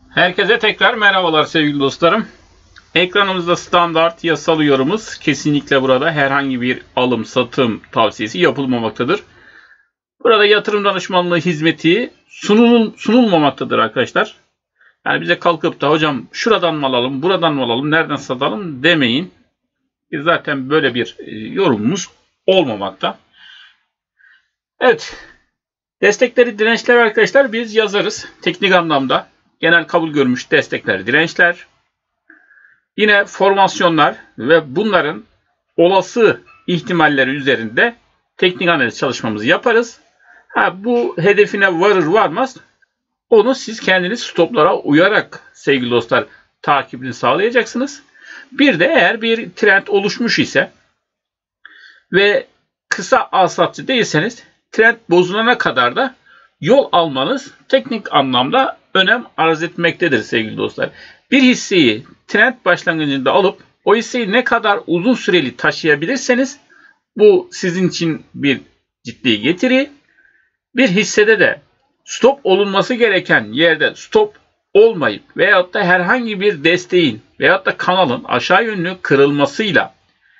Herkese tekrar merhabalar sevgili dostlarım. Ekranımızda standart yasal uyarımız, kesinlikle burada herhangi bir alım satım tavsiyesi yapılmamaktadır. Burada yatırım danışmanlığı hizmeti sunulmamaktadır arkadaşlar. Yani bize kalkıp da hocam şuradan mı alalım, buradan mı alalım, nereden satalım demeyin. Biz zaten böyle bir yorumumuz olmamakta. Evet. Destekleri, dirençler arkadaşlar biz yazarız teknik anlamda. Genel kabul görmüş destekler, dirençler. Yine formasyonlar ve bunların olası ihtimalleri üzerinde teknik analiz çalışmamızı yaparız. Bu hedefine varır varmaz onu siz kendiniz stoplara uyarak sevgili dostlar takibini sağlayacaksınız. Bir de eğer bir trend oluşmuş ise ve kısa alsatçı değilseniz trend bozulana kadar da yol almanız teknik anlamda önem arz etmektedir sevgili dostlar. Bir hisseyi trend başlangıcında alıp o hisseyi ne kadar uzun süreli taşıyabilirseniz bu sizin için bir ciddi getiri. Bir hissede de stop olunması gereken yerde stop olmayıp veyahut da herhangi bir desteğin veyahut da kanalın aşağı yönlü kırılmasıyla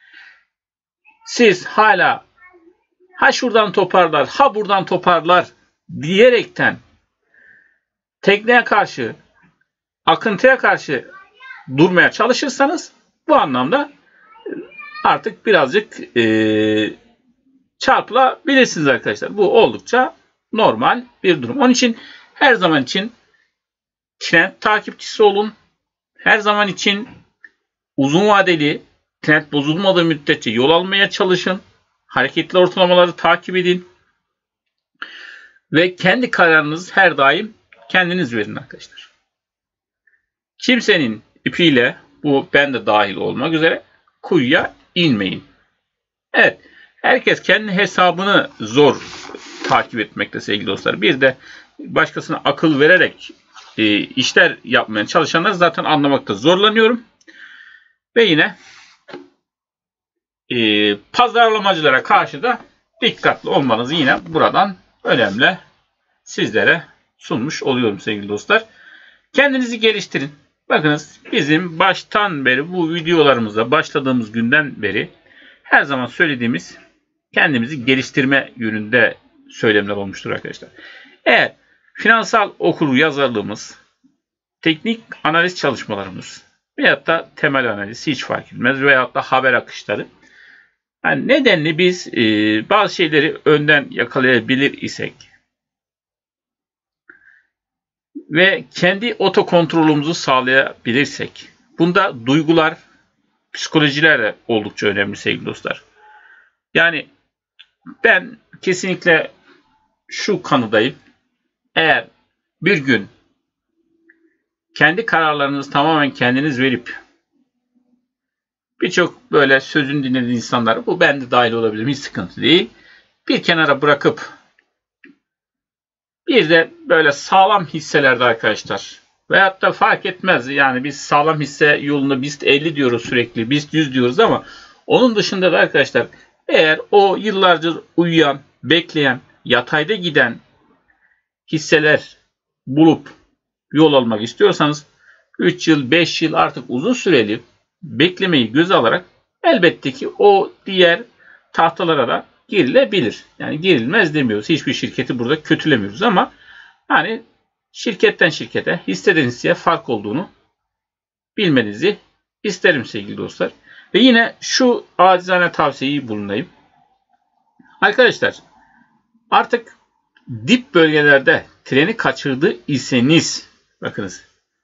siz hala ha şuradan toparlar, ha buradan toparlar diyerekten tekneye karşı, akıntıya karşı durmaya çalışırsanız bu anlamda artık birazcık çarpılabilirsiniz arkadaşlar. Bu oldukça normal bir durum. Onun için her zaman için trend takipçisi olun. Her zaman için uzun vadeli trend bozulmadığı müddetçe yol almaya çalışın. Hareketli ortalamaları takip edin. Ve kendi kararınızı her daim kendiniz verin arkadaşlar. Kimsenin ipiyle, bu ben de dahil olmak üzere, kuyuya inmeyin. Evet, herkes kendi hesabını zor takip etmekte sevgili dostlar. Bir de başkasına akıl vererek işler yapmaya çalışanlar zaten anlamakta zorlanıyorum. Ve yine pazarlamacılara karşı da dikkatli olmanızı yine buradan önemli sizlere sunmuş oluyorum sevgili dostlar. Kendinizi geliştirin. Bakınız bizim baştan beri bu videolarımıza başladığımız günden beri her zaman söylediğimiz kendimizi geliştirme yönünde söylemler olmuştur arkadaşlar. Eğer finansal okur yazarlığımız, teknik analiz çalışmalarımız veyahut da temel analiz hiç fark etmez veyahut da haber akışları, yani nedenli biz bazı şeyleri önden yakalayabilir isek ve kendi otokontrolümüzü sağlayabilirsek, bunda duygular, psikolojiler de oldukça önemli sevgili dostlar. Yani ben kesinlikle şu kanıdayım. Eğer bir gün kendi kararlarınızı tamamen kendiniz verip birçok böyle sözünü dinlediğiniz insanlar, bu ben de dahil olabilirim, hiç sıkıntı değil, bir kenara bırakıp bir de böyle sağlam hisselerde arkadaşlar veyahut da fark etmez, yani biz sağlam hisse yolunda BIST 50 diyoruz sürekli, BIST 100 diyoruz ama onun dışında da arkadaşlar eğer o yıllarca uyuyan, bekleyen, yatayda giden hisseler bulup yol almak istiyorsanız 3 yıl, 5 yıl artık uzun süreli beklemeyi göze alarak elbette ki o diğer tahtalara da girilebilir. Yani girilmez demiyoruz. Hiçbir şirketi burada kötülemiyoruz ama hani şirketten şirkete, hisseden hisseye fark olduğunu bilmenizi isterim sevgili dostlar. Ve yine şu acizane tavsiyeyi bulunayım. Arkadaşlar artık dip bölgelerde treni kaçırdı iseniz, bakınız,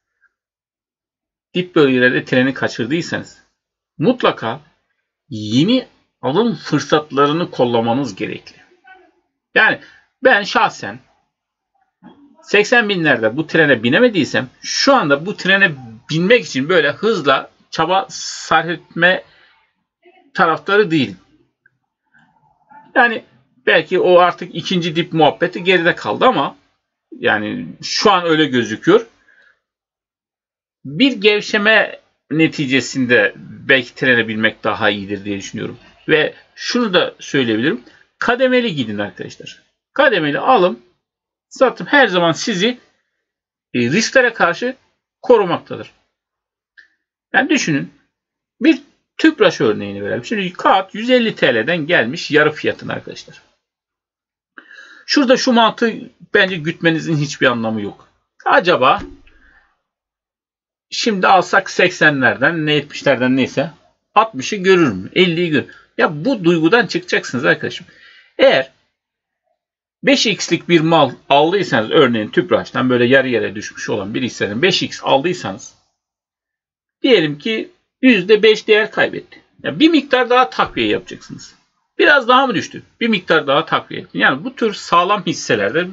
dip bölgelerde treni kaçırdıysanız mutlaka yeni alım fırsatlarını kollamanız gerekli. Yani ben şahsen 80 binlerde bu trene binemediysem şu anda bu trene binmek için böyle hızla çaba sarf etme taraftarı değilim. Yani belki o artık ikinci dip muhabbeti geride kaldı ama yani şu an öyle gözüküyor. Bir gevşeme neticesinde belki trene binmek daha iyidir diye düşünüyorum. Ve şunu da söyleyebilirim. Kademeli gidin arkadaşlar. Kademeli alım, satım her zaman sizi risklere karşı korumaktadır. Yani düşünün, bir tüpraş örneğini verelim. Şimdi kağıt 150 TL'den gelmiş yarı fiyatına arkadaşlar. Şurada şu mantığı bence gütmenizin hiçbir anlamı yok. Acaba şimdi alsak 80'lerden, ne 70'lerden neyse 60'ı görür mü? 50'yi görür. Ya bu duygudan çıkacaksınız arkadaşım. Eğer 5x'lik bir mal aldıysanız, örneğin tüpraştan böyle yarı yere düşmüş olan bir hisseden 5x aldıysanız, diyelim ki %5 değer kaybetti. Ya bir miktar daha takviye yapacaksınız. Biraz daha mı düştü? Bir miktar daha takviye edin. Yani bu tür sağlam hisselerde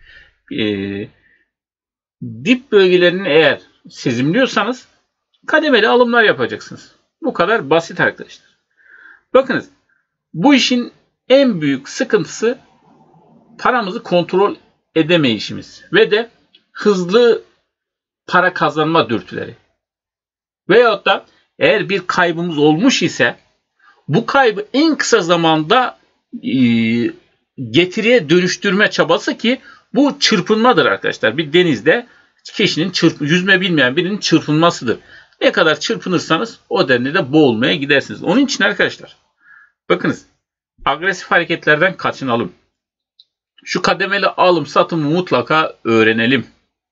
dip bölgelerini eğer sezimliyorsanız kademeli alımlar yapacaksınız. Bu kadar basit arkadaşlar. Bakınız, bu işin en büyük sıkıntısı paramızı kontrol edemeyişimiz ve de hızlı para kazanma dürtüleri. Veyahut da eğer bir kaybımız olmuş ise bu kaybı en kısa zamanda getiriye dönüştürme çabası, ki bu çırpınmadır arkadaşlar. Bir denizde kişinin yüzme bilmeyen birinin çırpınmasıdır. Ne kadar çırpınırsanız o denli de boğulmaya gidersiniz. Onun için arkadaşlar, bakınız, agresif hareketlerden kaçınalım. Şu kademeli alım satımı mutlaka öğrenelim.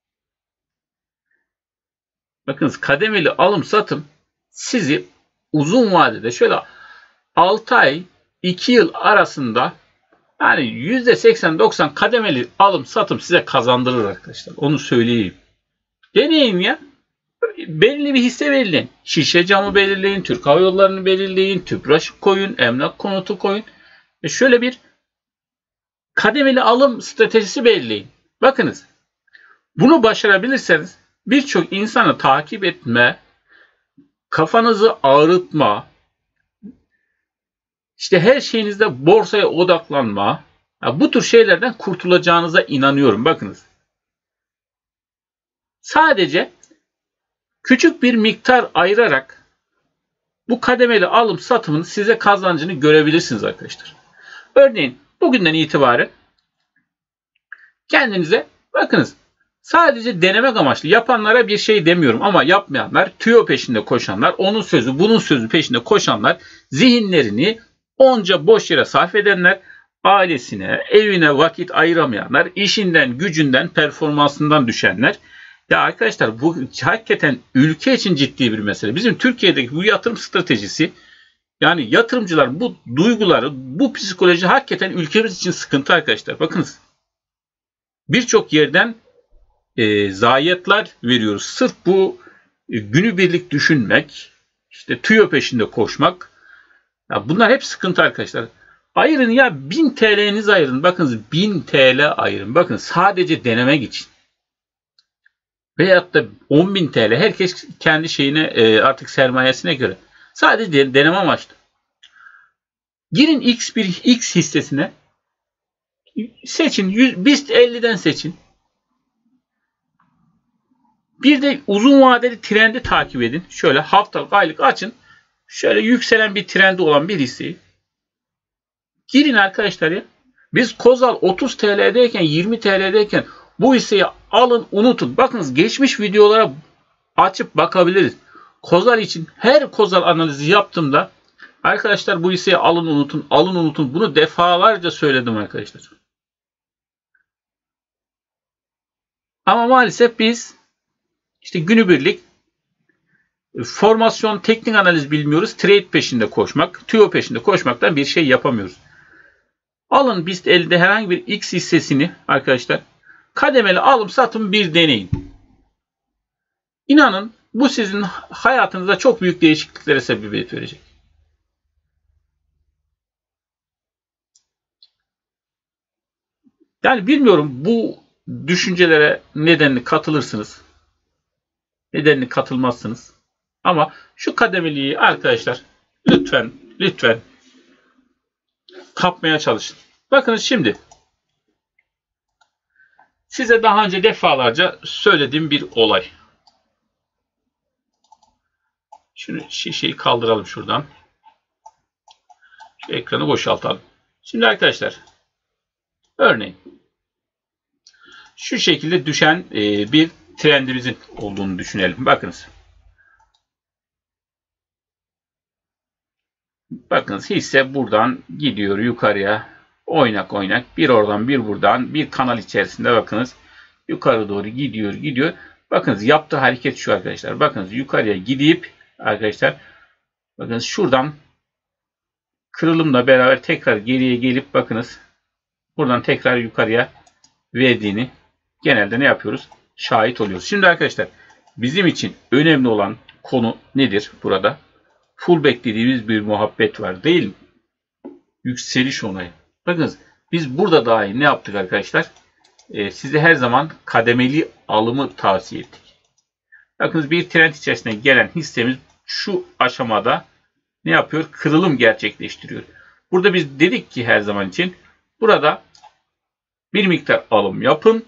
Bakınız, kademeli alım satım sizi uzun vadede şöyle 6 ay 2 yıl arasında yani %80-90 kademeli alım satım size kazandırır arkadaşlar. Onu söyleyeyim. Deneyin ya. Belirli bir hisse belirleyin. Şişe camı belirleyin. Türk Hava Yolları'nı belirleyin. Tüpraş koyun. Emlak konutu koyun. Şöyle bir kademeli alım stratejisi belirleyin. Bakınız, bunu başarabilirseniz birçok insanı takip etme, kafanızı ağrıtma, işte her şeyinizde borsaya odaklanma, bu tür şeylerden kurtulacağınıza inanıyorum. Bakınız, sadece küçük bir miktar ayırarak bu kademeli alım satımının size kazancını görebilirsiniz arkadaşlar. Örneğin bugünden itibaren kendinize, bakınız, sadece denemek amaçlı yapanlara bir şey demiyorum ama yapmayanlar, tüyo peşinde koşanlar, onun sözü bunun sözü peşinde koşanlar, zihinlerini onca boş yere sarf edenler, ailesine, evine vakit ayıramayanlar, işinden, gücünden, performansından düşenler. Ya arkadaşlar, bu hakikaten ülke için ciddi bir mesele. Bizim Türkiye'deki bu yatırım stratejisi, yani yatırımcılar bu duyguları, bu psikoloji hakikaten ülkemiz için sıkıntı arkadaşlar. Bakınız, birçok yerden zayiatlar veriyoruz. Sırf bu günübirlik düşünmek, işte tüyo peşinde koşmak. Ya bunlar hep sıkıntı arkadaşlar. Ayırın ya, 1000 TL'nizi ayırın. Bakınız, 1000 TL ayırın. Bakın, sadece denemek için. Veyahut da 10.000 TL. Herkes kendi şeyine, artık sermayesine göre. Sadece deneme amaçlı. Girin X hissesine. Seçin. BIST 50'den seçin. Bir de uzun vadeli trendi takip edin. Şöyle haftalık, aylık açın. Şöyle yükselen bir trendi olan bir hisseyi. Girin arkadaşlar ya. Biz Kozal 30 TL'deyken, 20 TL'deyken bu hisseyi alın, unutun. Bakınız, geçmiş videolara açıp bakabiliriz. Kozal için her Kozal analizi yaptığımda arkadaşlar, bu hisseyi alın, unutun, alın, unutun. Bunu defalarca söyledim arkadaşlar. Ama maalesef biz işte günübirlik formasyon, teknik analiz bilmiyoruz. Trade peşinde koşmak, tüyo peşinde koşmaktan bir şey yapamıyoruz. Alın BIST 50'de herhangi bir X hissesini arkadaşlar, kademeli alım satım bir deneyin. İnanın, bu sizin hayatınızda çok büyük değişikliklere sebebiyet verecek. Yani bilmiyorum, bu düşüncelere nedenli katılırsınız, nedenli katılmazsınız. Ama şu kademeliği arkadaşlar lütfen kapmaya çalışın. Bakınız, şimdi size daha önce defalarca söylediğim bir olay. Şunu, şişeyi kaldıralım şuradan. Şu ekranı boşaltalım. Şimdi arkadaşlar, örneğin şu şekilde düşen bir trendimizin olduğunu düşünelim. Bakınız. Bakınız hisse buradan gidiyor yukarıya. Oynak oynak. Bir oradan bir buradan bir kanal içerisinde bakınız. Yukarı doğru gidiyor. Bakınız yaptığı hareket şu arkadaşlar. Bakınız yukarıya gidip arkadaşlar bakınız şuradan kırılımla beraber tekrar geriye gelip bakınız buradan tekrar yukarıya verdiğini genelde ne yapıyoruz? Şahit oluyoruz. Şimdi arkadaşlar bizim için önemli olan konu nedir burada? Pullback dediğimiz bir muhabbet var değil mi? Yükseliş onayı. Bakınız biz burada dahi ne yaptık arkadaşlar? Size her zaman kademeli alımı tavsiye ettik. Bakınız bir trend içerisine gelen hissemiz şu aşamada ne yapıyor? Kırılım gerçekleştiriyor. Burada biz dedik ki her zaman için burada bir miktar alım yapın.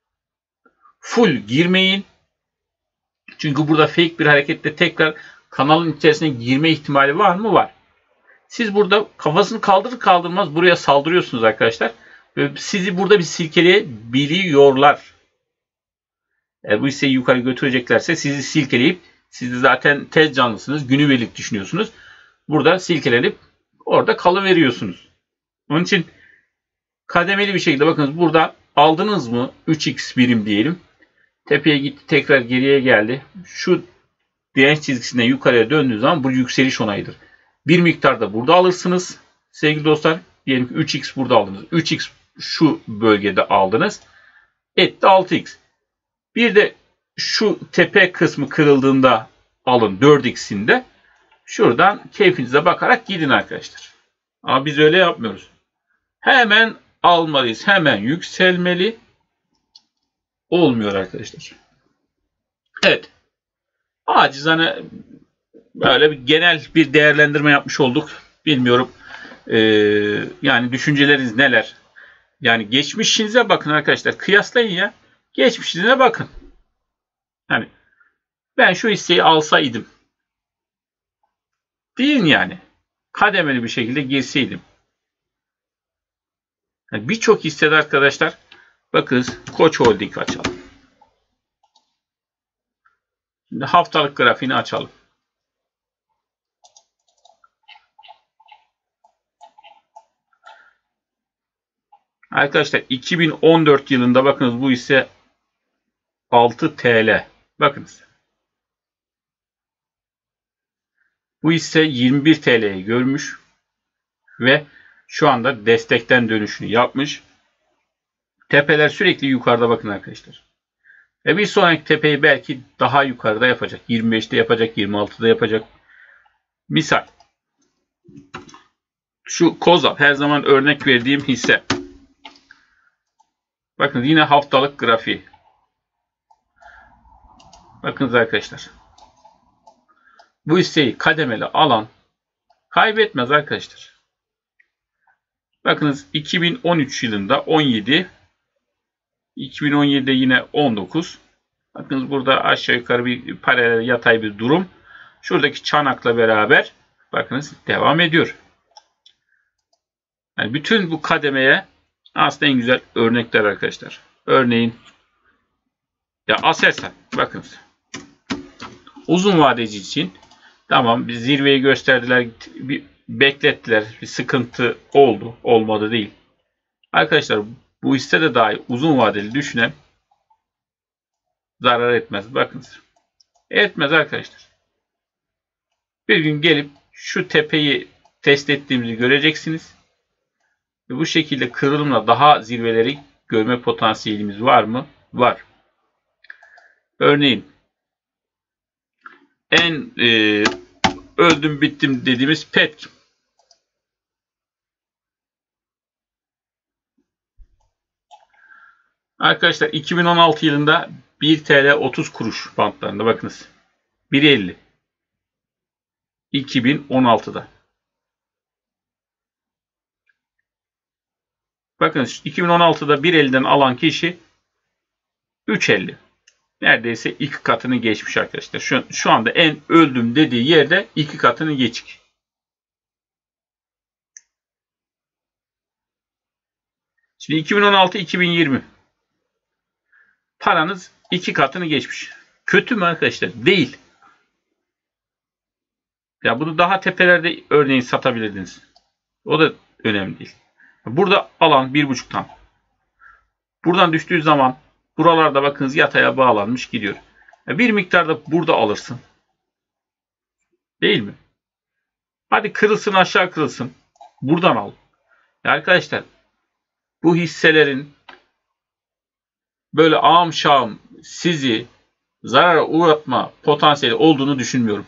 Full girmeyin. Çünkü burada fake bir harekette tekrar kanalın içerisine girme ihtimali var mı? Var. Siz burada kafasını kaldırır kaldırmaz buraya saldırıyorsunuz arkadaşlar. Ve sizi burada bir silkeleyebiliyorlar. Eğer bu hisseyi yukarı götüreceklerse sizi silkeleyip siz de zaten tez canlısınız. Günübirlik düşünüyorsunuz. Burada silkelenip orada kalıveriyorsunuz. Onun için kademeli bir şekilde bakınız burada aldınız mı 3x birim diyelim. Tepeye gitti tekrar geriye geldi. Şu direnç çizgisinden yukarıya döndüğü zaman bu yükseliş onayıdır. Bir miktar da burada alırsınız sevgili dostlar. Diyelim ki 3x burada aldınız. 3x şu bölgede aldınız. Etti 6x. Bir de şu tepe kısmı kırıldığında alın 4x'inde. Şuradan keyfinize bakarak gidin arkadaşlar. Ama biz öyle yapmıyoruz. Hemen almalıyız. Hemen yükselmeli. Olmuyor arkadaşlar. Evet. Acizane böyle bir genel bir değerlendirme yapmış olduk. Bilmiyorum. Yani düşünceleriniz neler? Yani geçmişinize bakın arkadaşlar. Kıyaslayın ya. Geçmişinize bakın. Yani ben şu hisseyi alsaydım. Deyin yani. Kademeli bir şekilde girseydim. Yani birçok hissede arkadaşlar bakın Koç Holding açalım. Şimdi haftalık grafiğini açalım. Arkadaşlar 2014 yılında bakınız bu hisse 6 TL. Bakınız. Bu hisse 21 TL'yi görmüş ve şu anda destekten dönüşünü yapmış. Tepeler sürekli yukarıda bakın arkadaşlar. Ve bir sonraki tepeyi belki daha yukarıda yapacak. 25'te yapacak, 26'da yapacak. Misal. Şu Kozal her zaman örnek verdiğim hisse. Bakın yine haftalık grafiği. Bakınız arkadaşlar. Bu hisseyi kademeli alan kaybetmez arkadaşlar. Bakınız 2013 yılında 17, 2017'de yine 19. Bakınız burada aşağı yukarı bir paralel yatay bir durum. Şuradaki çanakla beraber bakınız devam ediyor. Yani bütün bu kademeye aslında en güzel örnekler arkadaşlar. Örneğin ya Aselsan bakınız. Uzun vadeci için tamam bir zirveyi gösterdiler, bir beklettiler, bir sıkıntı oldu, olmadı değil. Arkadaşlar bu hisse de dahi uzun vadeli düşünen zarar etmez. Bakınız. Etmez arkadaşlar. Bir gün gelip şu tepeyi test ettiğimizi göreceksiniz. Ve bu şekilde kırılımla daha zirveleri görme potansiyelimiz var mı? Var. Örneğin en öldüm bittim dediğimiz Petkim. Arkadaşlar 2016 yılında 1 TL 30 kuruş bantlarında bakınız. 1.50. 2016'da. Bakın 2016'da 1.50'den alan kişi 3.50. Neredeyse 2 katını geçmiş arkadaşlar. Şu anda en öldüm dediği yerde 2 katını geçik. Şimdi 2016-2020. Paranız 2 katını geçmiş. Kötü mü arkadaşlar? Değil. Ya bunu daha tepelerde örneğin satabilirdiniz. O da önemli değil. Burada alan 1,5 tam. Buradan düştüğü zaman buralarda bakınız yataya bağlanmış gidiyor. Bir miktarda burada alırsın. Değil mi? Hadi kırılsın aşağı kırılsın. Buradan al. Ya arkadaşlar bu hisselerin böyle ağım şağım sizi zarara uğratma potansiyeli olduğunu düşünmüyorum.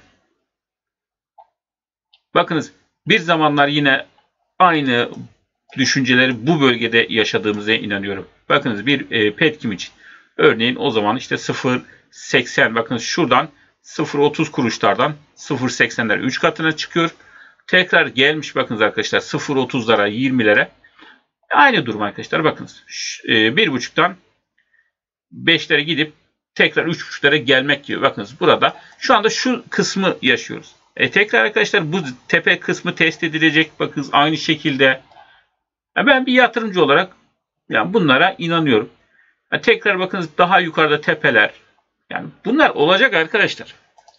Bakınız bir zamanlar yine aynı düşünceleri bu bölgede yaşadığımıza inanıyorum. Bakınız bir Petkim için. Örneğin o zaman işte 0,80 bakınız şuradan 0,30 kuruşlardan 0,80'ler 3 katına çıkıyor. Tekrar gelmiş bakınız arkadaşlar 0,30'lara 20'lere. Aynı durum arkadaşlar bakınız. 1,5'tan 5'lere gidip tekrar 3,5'lara gelmek gibi. Bakınız burada şu anda şu kısmı yaşıyoruz. Tekrar arkadaşlar bu tepe kısmı test edilecek. Bakınız aynı şekilde. Ben bir yatırımcı olarak yani bunlara inanıyorum. Tekrar bakınız daha yukarıda tepeler. Yani bunlar olacak arkadaşlar.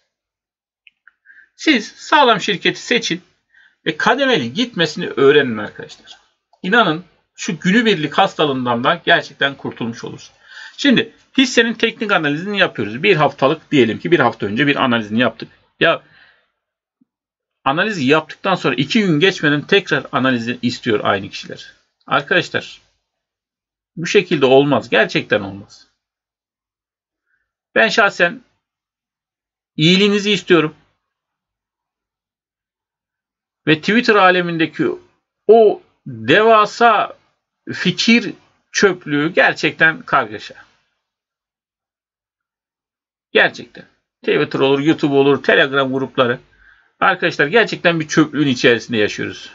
Siz sağlam şirketi seçin ve kademeli gitmesini öğrenin arkadaşlar. İnanın şu günübirlik hastalığından da gerçekten kurtulmuş oluruz. Şimdi hissenin teknik analizini yapıyoruz. Bir haftalık diyelim ki bir hafta önce bir analizini yaptık. Ya analizi yaptıktan sonra 2 gün geçmeden tekrar analizi istiyor aynı kişiler. Arkadaşlar bu şekilde olmaz. Gerçekten olmaz. Ben şahsen iyiliğinizi istiyorum. Ve Twitter alemindeki o devasa fikir çöplüğü gerçekten kargaşa. Gerçekten. Twitter olur, YouTube olur, Telegram grupları. Arkadaşlar gerçekten bir çöplüğün içerisinde yaşıyoruz.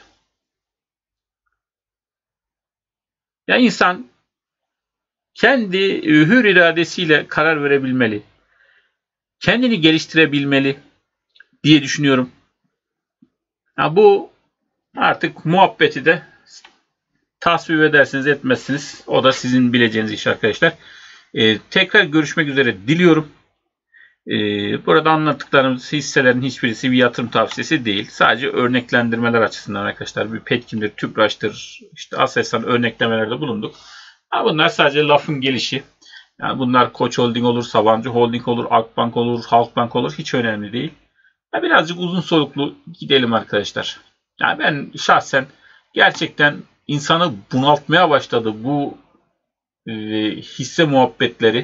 Ya insan kendi hür iradesiyle karar verebilmeli. Kendini geliştirebilmeli diye düşünüyorum. Ya bu artık muhabbeti de tasvip edersiniz etmezsiniz. O da sizin bileceğiniz iş arkadaşlar. Tekrar görüşmek üzere diliyorum. Burada anlattıklarımız hisselerin hiçbirisi bir yatırım tavsiyesi değil. Sadece örneklendirmeler açısından arkadaşlar. Bir Petkim'dir, Tüpraş'tır, işte Aselsan örneklemelerde bulunduk. Bunlar sadece lafın gelişi. Yani bunlar Koç Holding olur, Sabancı Holding olur, Akbank olur, Halkbank olur. Hiç önemli değil. Birazcık uzun soluklu gidelim arkadaşlar. Yani ben şahsen gerçekten insanı bunaltmaya başladı bu hisse muhabbetleri.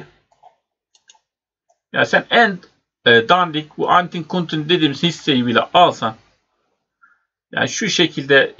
Ya sen en dandik bu Antin Kuntin dediğimiz hisseyi bile alsan yani şu şekilde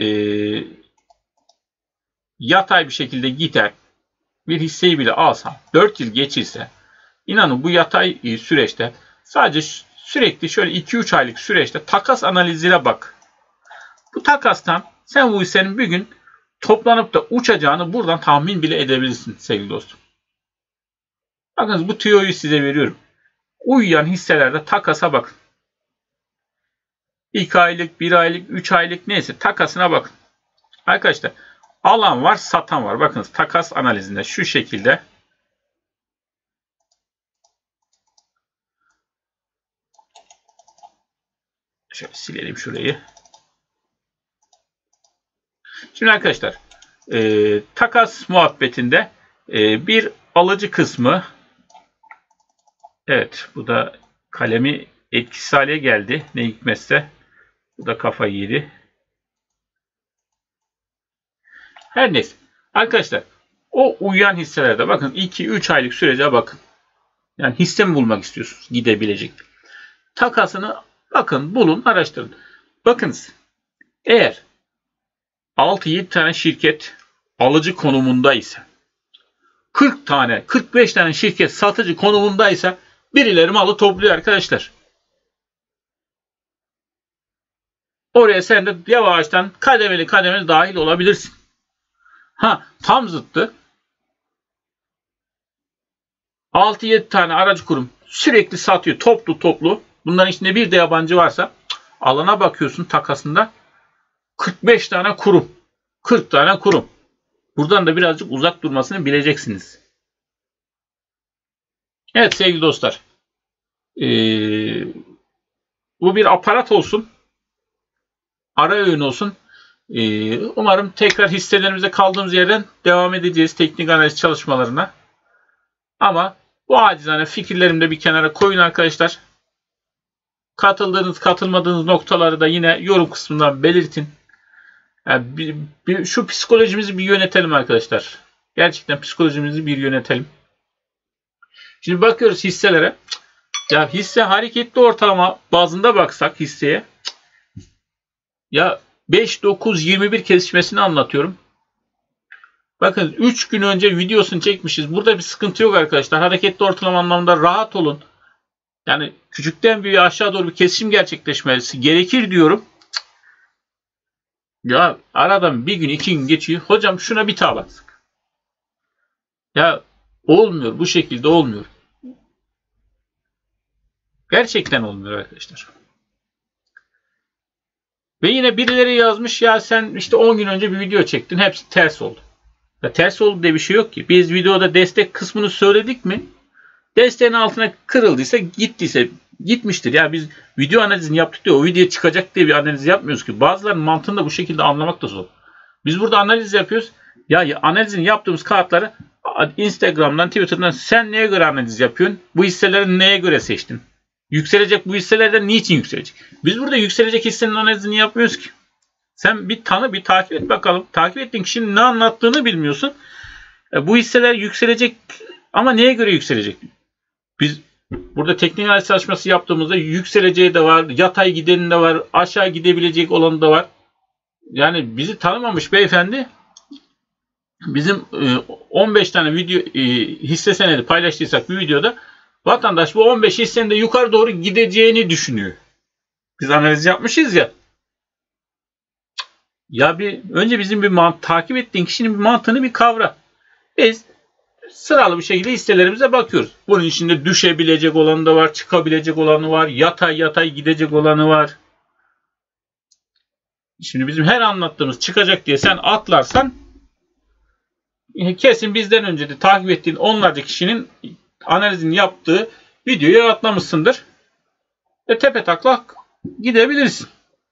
yatay bir şekilde gider bir hisseyi bile alsan 4 yıl geçirse inanın bu yatay süreçte sadece sürekli şöyle 2-3 aylık süreçte takas analizine bak. Bu takastan sen bu hissenin bir gün toplanıp da uçacağını buradan tahmin bile edebilirsin sevgili dostum. Bakınız bu tüyoyu size veriyorum. Uyuyan hisselerde takasa bakın. 2 aylık, 1 aylık, 3 aylık neyse takasına bakın. Arkadaşlar alan var, satan var. Bakınız takas analizinde şu şekilde. Şöyle silelim şurayı. Şimdi arkadaşlar takas muhabbetinde bir alıcı kısmı evet bu da kalemi etkisiz hale geldi. Ne hikmetse bu da kafayı yedi. Her neyse. Arkadaşlar o uyuyan hisselerde bakın 2-3 aylık sürece bakın. Yani hisse mi bulmak istiyorsunuz? Gidebilecek. Takasını bakın, bulun, araştırın. Bakınız eğer 6-7 tane şirket alıcı konumundaysa 40 tane 45 tane şirket satıcı konumundaysa birileri malı topluyor arkadaşlar. Oraya sen de yavaştan kademeli kademeli dahil olabilirsin. Tam zıttı. 6-7 tane aracı kurum sürekli satıyor toplu. Bunların içinde bir de yabancı varsa alana bakıyorsun takasında 45 tane kurum. 40 tane kurum. Buradan da birazcık uzak durmasını bileceksiniz. Evet sevgili dostlar. Bu bir aparat olsun. Ara öğün olsun. Umarım tekrar hisselerimize kaldığımız yerden devam edeceğiz teknik analiz çalışmalarına. Ama bu acizane fikirlerimi de bir kenara koyun arkadaşlar. Katıldığınız, katılmadığınız noktaları da yine yorum kısmından belirtin. Yani şu psikolojimizi bir yönetelim arkadaşlar. Gerçekten psikolojimizi bir yönetelim. Şimdi bakıyoruz hisselere. Ya hisse hareketli ortalama bazında baksak hisseye. Ya 5-9-21 kesişmesini anlatıyorum. Bakın 3 gün önce videosunu çekmişiz. Burada bir sıkıntı yok arkadaşlar. Hareketli ortalama anlamında rahat olun. Yani küçükten büyüğe aşağı doğru bir kesişim gerçekleşmesi gerekir diyorum. Ya aradan bir gün 2 gün geçiyor. Hocam şuna bir tağ baksak. Ya olmuyor. Bu şekilde olmuyor. Gerçekten olmuyor arkadaşlar. Ve yine birileri yazmış ya sen işte 10 gün önce bir video çektin. Hepsi ters oldu. Ya ters oldu diye bir şey yok ki. Biz videoda destek kısmını söyledik mi? Desteğin altına kırıldıysa gittiyse gitmiştir. Ya biz video analizini yaptık diye o video çıkacak diye bir analiz yapmıyoruz ki. Bazılarının mantığını da bu şekilde anlamak da zor. Biz burada analiz yapıyoruz. Ya analizini yaptığımız kağıtları Instagram'dan, Twitter'dan sen neye göre analiz yapıyorsun? Bu hisseleri neye göre seçtin? Yükselecek bu hisselerden niçin yükselecek? Biz burada yükselecek hissenin analizini yapmıyoruz ki. Sen bir tanı, bir takip et bakalım. Takip ettiğin kişinin ne anlattığını bilmiyorsun. Bu hisseler yükselecek ama neye göre yükselecek? Biz burada teknik analiz çalışması yaptığımızda yükseleceği de var, yatay gideni de var, aşağı gidebilecek olanı da var. Yani bizi tanımamış beyefendi bizim 15 tane video hisse senedi paylaştıysak bir videoda vatandaş bu 15 hissenin de yukarı doğru gideceğini düşünüyor. Biz analiz yapmışız ya. Ya önce bizim takip ettiğin kişinin bir mantığını bir kavra. Biz sıralı bir şekilde hisselerimize bakıyoruz. Bunun içinde düşebilecek olanı da var, çıkabilecek olanı var, yatay gidecek olanı var. Şimdi bizim her anlattığımız çıkacak diye sen atlarsan kesin bizden önce de takip ettiğin onlarca kişinin analizini yaptığı videoyu atlamışsındır. Tepe taklak gidebilirsin.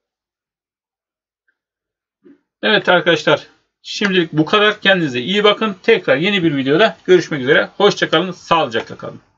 Evet arkadaşlar. Şimdilik bu kadar. Kendinize iyi bakın. Tekrar yeni bir videoda görüşmek üzere. Hoşça kalın. Sağlıcakla kalın.